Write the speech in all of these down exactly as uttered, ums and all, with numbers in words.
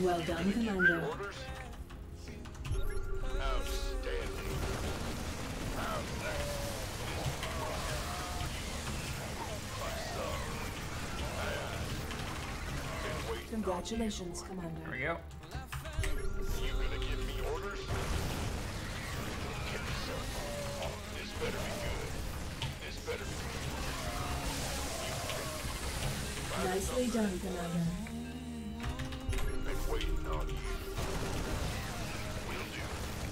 Well done, Commander. Orders? Outstanding. Outstanding. Congratulations, Commander. There we go. You gonna give me orders? Give me some. This better be good. This better be good. Nicely done, Commander. Been waiting on you. Will do.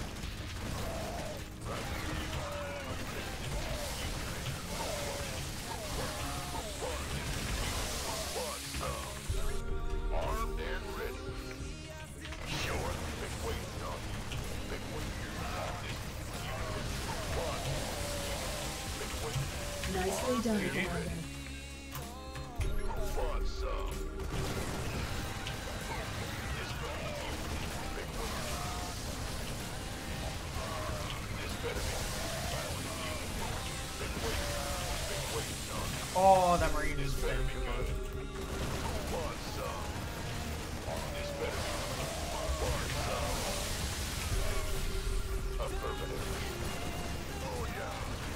What's up? Armed and ready. Sure. Been waiting on you. Been waiting on this. What? Been waiting. Nicely done, Commander. What's up? Oh, that Marine is very good. What's up? This better be. What's up? Affirmative. Oh yeah.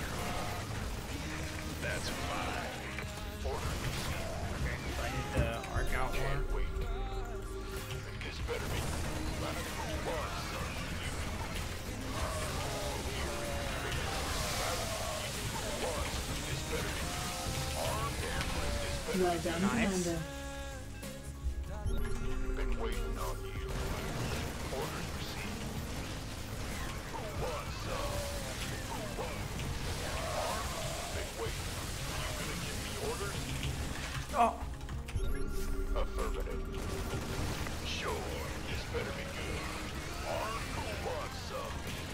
That's fine. Order received. Okay, so I need to arc out more. Can't wait. This better be. What's up? What's this better be? Armed and ready. This better Well done, Nice. Commander. been waiting on you. Orders received. What's up? Been waiting. You gonna give me orders? Oh, Affirmative. Sure. This better be good. Armed. What's up?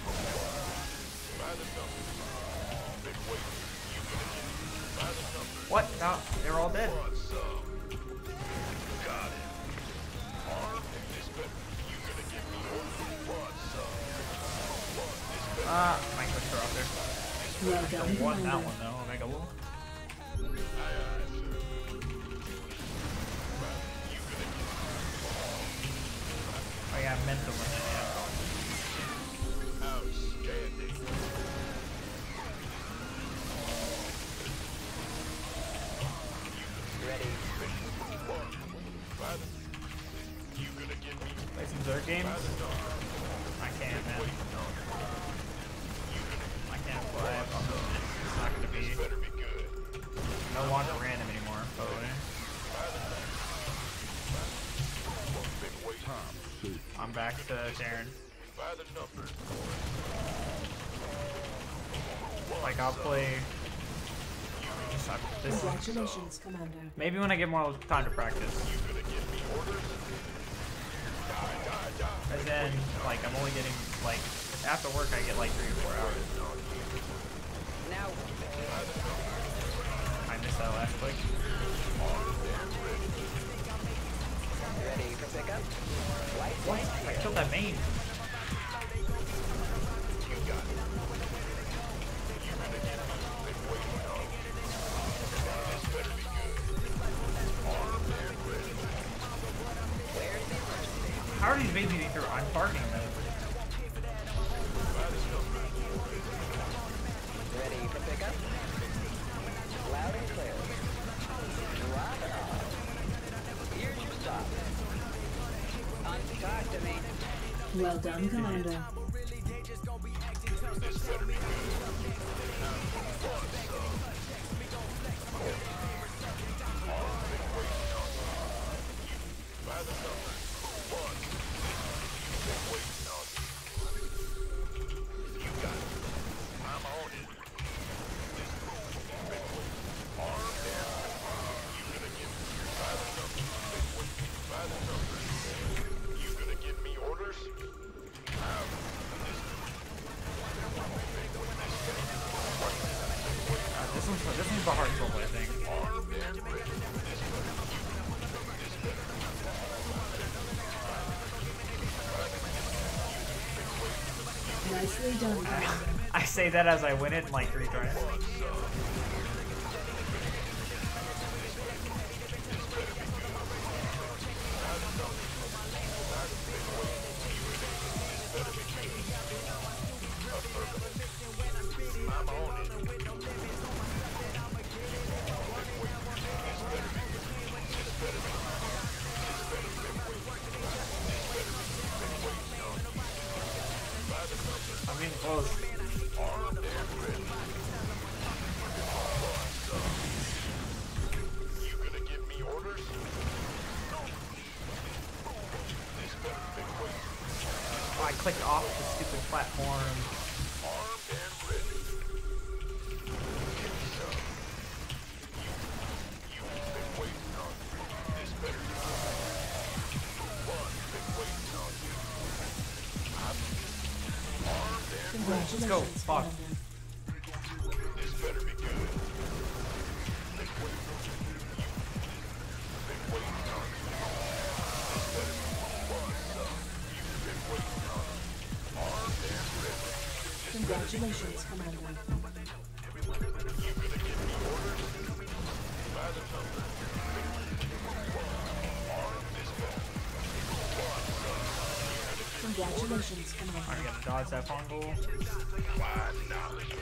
By the numbers. Been waiting. You gonna give me by the numbers. what? No, they're all dead. What's up? Got it. Armed. This better. You gonna give me orders? What's up? What? This better. Ah, uh, might push her out there. Well done, Don't want that Commander. one though. Omega will. Aye, aye, sir. You gonna give Oh yeah, I meant to win it. Yeah. outstanding. Ready. By the, you gonna give me Play some Zerg games. by the number. I can't, man. Waiting on you. I can't play. It's not gonna be This better be good. no longer random anymore. Totally. Been waiting. I'm back to Terran. By the numbers. Like I'll play. This is, Congratulations, Commander. maybe when I get more time to practice. You gonna give me orders? Die, die, die. And then, like, I'm only getting, like, after work I get like three or four hours. Now. I missed that last click. Ready for pickup? Light, What? light, I killed that main. How are these babies getting through? I'm targeting them. ready for pickup? Loud and clear. Rock on. Here's your stop. On talk to me. Well done, Commander. You gonna give me orders? Uh, this one's this one's the hard goal, I think. Nicely done, Commander. I say that as I win it in like three tries. close. Armed and ready. You gonna give me orders? This better be quick. Oh, I clicked off the stupid platform. Armed and ready. Give me some. You, you've been waiting on me. This better be good. One's been waiting on you. I'm armed and ready. Let's go. Congratulations, Fuck. Commander. This better be good. Been waiting on you. You've been waiting on me. This better be what's up. You've been waiting on me. Armed and ready. This Congratulations, Commander. You gonna give me orders? By the number. Armed this better. What's up? Congratulations, Commander. Alright, gotta dodge that fungal. Why knowledge?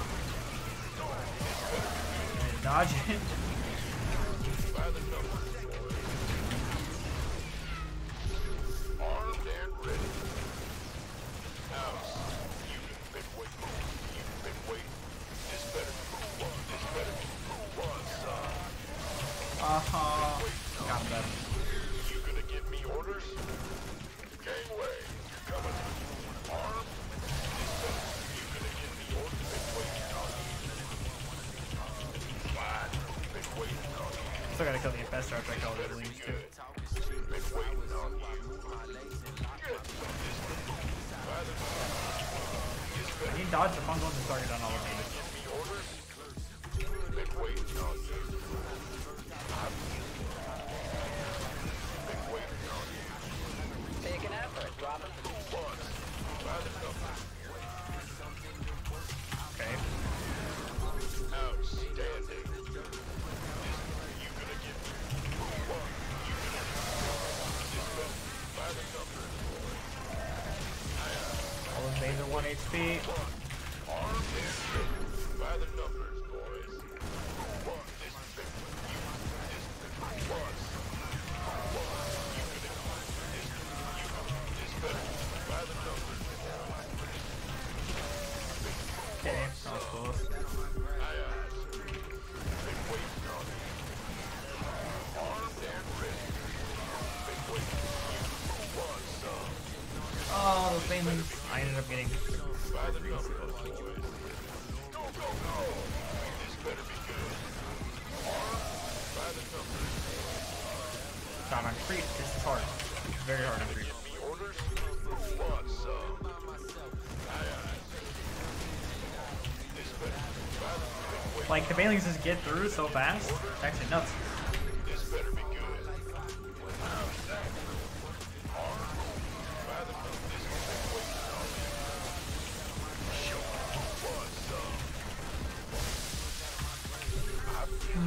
And dodge it. By the number. Armed and ready. House. You've been waiting. You've been waiting. This better be one. This better be what's up? Uh-huh. Got that. You gonna give me orders? Gangway, you're coming. Armed? This better. You gonna give me orders? Been waiting on you. Fine. Been waiting on you. Still gotta kill the infestor after I kill the leaves too. Been waiting on you. Get some. This better. By the number. This Can better. you dodge the fungal and target on all of these? Give me orders? Been waiting on you. I've been waiting on you. Take an effort, Robin. Once. By the number. Okay. Outstanding. You gonna give me one? You gonna this better by the number. All invader one H P. Armed and ready by the numbers, boys. One, this big one. You, this big one. Once. One, you gonna this, you, this better by the numbers. Okay, that was close. Aye, aye, sir. Been waiting on you. Armed and ready. Been waiting on you. One, son. Oh, those banelings. I ended up getting. By the numbers, boys. Go, go, go. This better be good. Armed by the numbers. God, on creep. This is hard. It's very hard on creep. Give me orders. One, son. Aye, aye. This better by the been waiting. Like, the banelings just get through so fast. It's actually nuts. This better be good. Outstanding. Armed by the numbers. This has been waiting on you. Sure. One, son. I've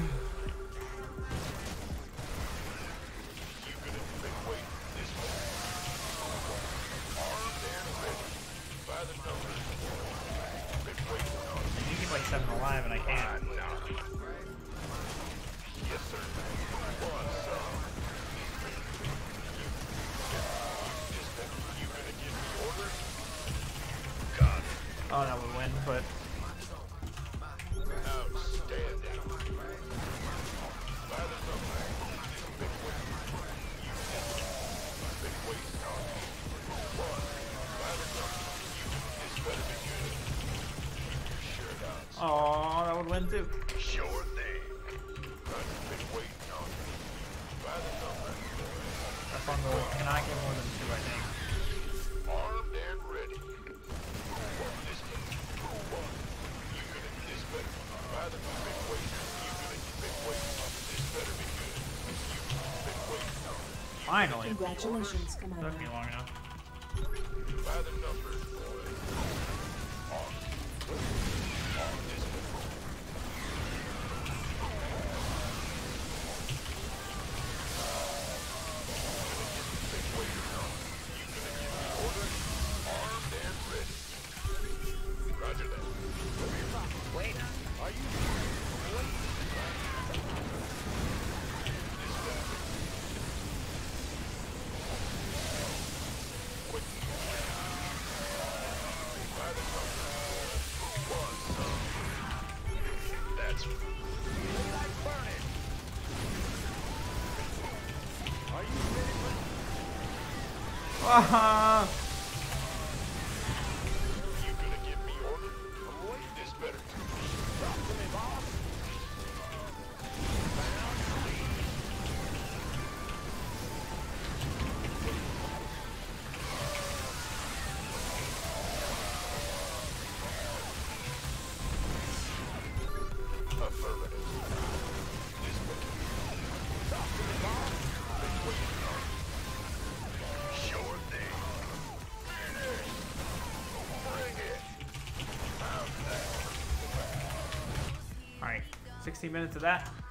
You could have been waiting this way. Armed and ready. By the numbers. Been waiting on you. You keep like seven alive and I can't. I know. Yes, sir. One, son. You gonna give me orders? Got it. Oh, that would win, but Outstanding. By the numbers. Been waiting. You been waiting on you. One. By the numbers. This better be good. Keep your shirt on. oh, that would win too. Sure thing. I've been waiting on you. By the numbers. That fungal cannot get more than two, I think. Armed and ready. One, this better. One. You gonna this better. By the been waiting. You gonna been waiting on this better be good. You've been waiting on it. Finally. Congratulations, Took me Commander. long enough. By the numbers, boys. On. On this better. Been waiting on it. You gonna give me orders? Armed and ready. Roger that. Wait. Are you Quick. By the numbers. Ah. You gonna give me orders? This better talk to me, boss. Affirmative. This better. Talk to me, boss. Been waiting on you. Sure thing. Bring it. All right, sixteen minutes of that.